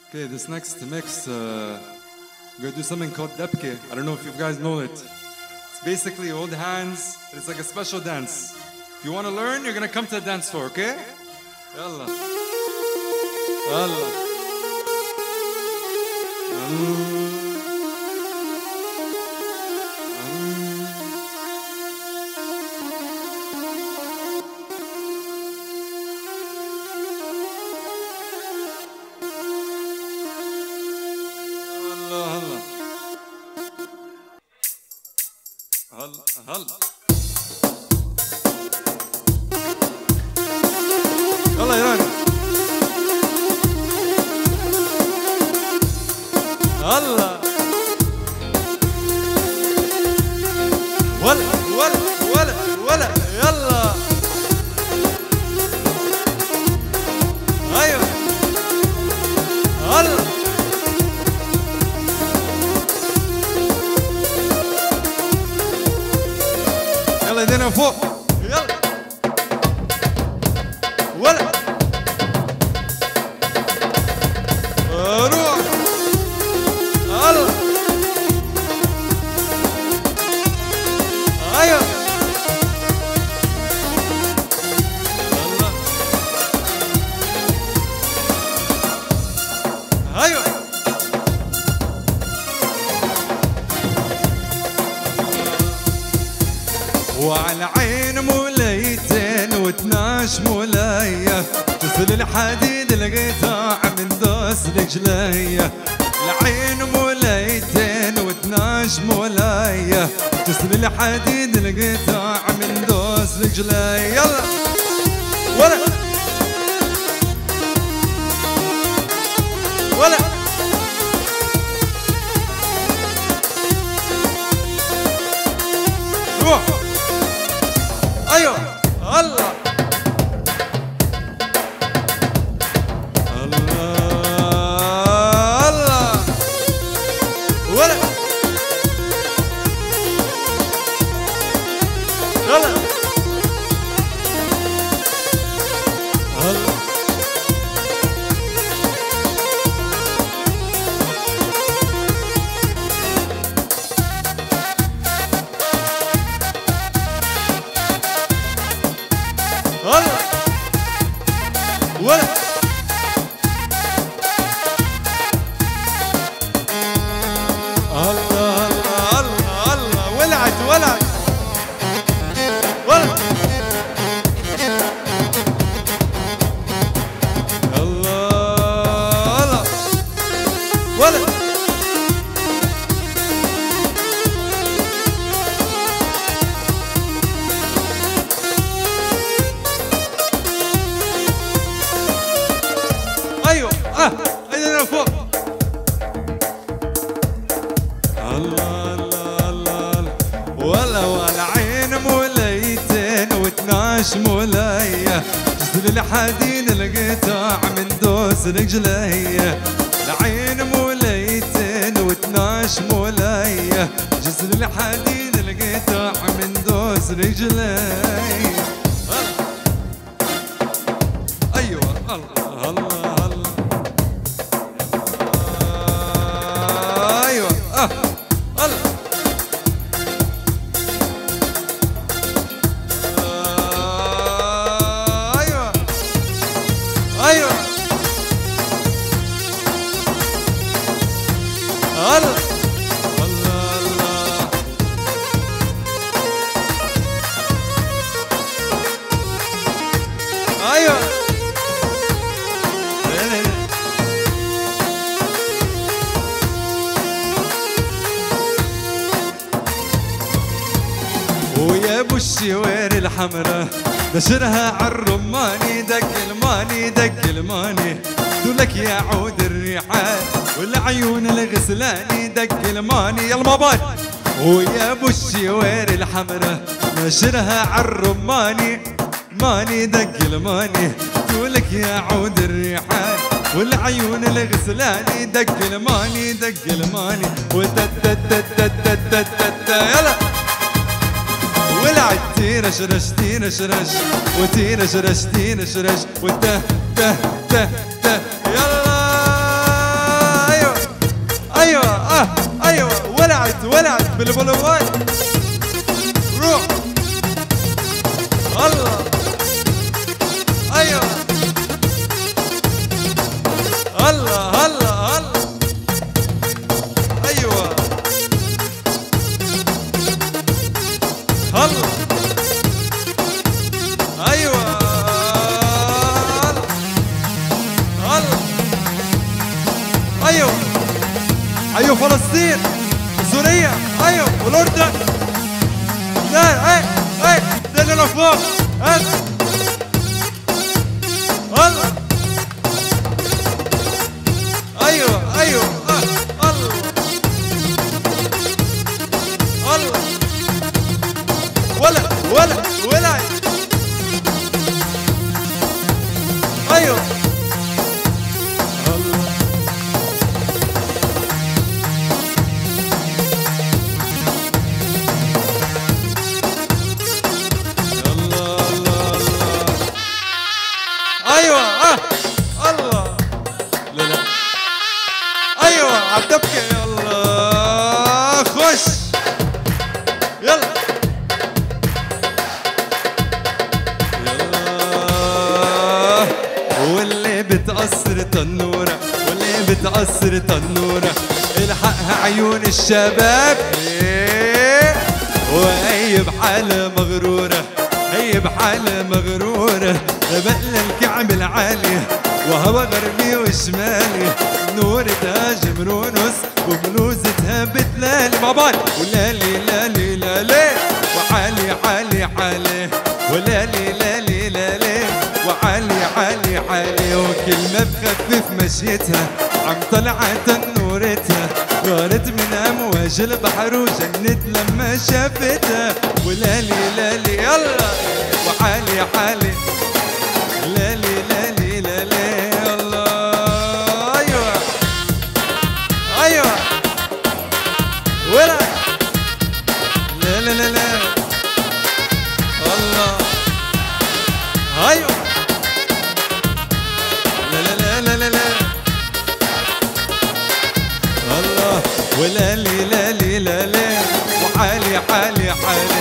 Okay, this next mix, we're gonna do something called depke. I don't know if you guys know it. It's basically hold hands, but it's like a special dance. If you want to learn, you're gonna come to the dance floor, okay? Yalla. Yalla. هلا يلا يا راني هلا ولا يلا ايوه هلا يلا ايدينا فوق يلا ولا روح هلا ايوه ايوه وعلى عين موليتين وتناش مولاية تسل الحديد القطاع من دوس رجلية العين موليتين وتناش مولاية تسل الحديد القطاع من دوس رجلية يلا ولا روح ايوه الله الله ولا يلا الله الله ولا الله الله الله ولعت ولا الله الله ولا ايوه ايدينا فوق الله الله الله ولا عين موليتين وتناش مولاية تسل الحديد القطاع من دوس رجلية العين موليتين وتناش مولاية جسر الحديد القطاع من دوس رجلية ايوه الله الله ايوه الله ايوه ايوه الله الله الله ايوه ويا ابو الشوير الحمراء نشرها عالرماني دق الماني دولك يا عود الريحان والعيون الغسلاني دق الماني يلا ما بال ويا ابو الشوير الحمراء نشرها عالرماني ماني دق الماني دولك يا عود الريحان والعيون الغسلاني دق الماني يلا ولعت تيرش رش تيرش رش وتيرش رش تيرش رش وته ته ته ته يلا اللي بقوله باي روح الله ايوه الله الله الله ايوه الله ايوه الله ايوه ايوه فلسطين سوريا ايوه والاردن لا اي اي دلنا فوق الله ايوه ايوه الله الله ولا ايوه الله ايوه الله لا لا ايوه عالدبكه يلا خش يلا يلا واللي بتقصر تنوره واللي بتقصر تنوره الحقها عيون الشباب وهي بحالة مغرورة هي بحالة مغرورة بقلة الكعب العالي وهوا غربي وشمالي نورتها جمرونس وبلوزتها بتلالي مع بعض ولالي لالي لالي وعالي عالي عالي ولالي لالي لالي وعالي عالي عالي وكل ما بخفف مشيتها عم طلعت نورتها غارت من امواج البحر وجنت لما شافتها ولالي لالي يلا وعالي عالي لالي لالي لالي الله ايوه ايوه ولا لا لا لا لا الله ايوه لا لا لا لا لا الله ولالي لالي لالي وعالي عالي عالي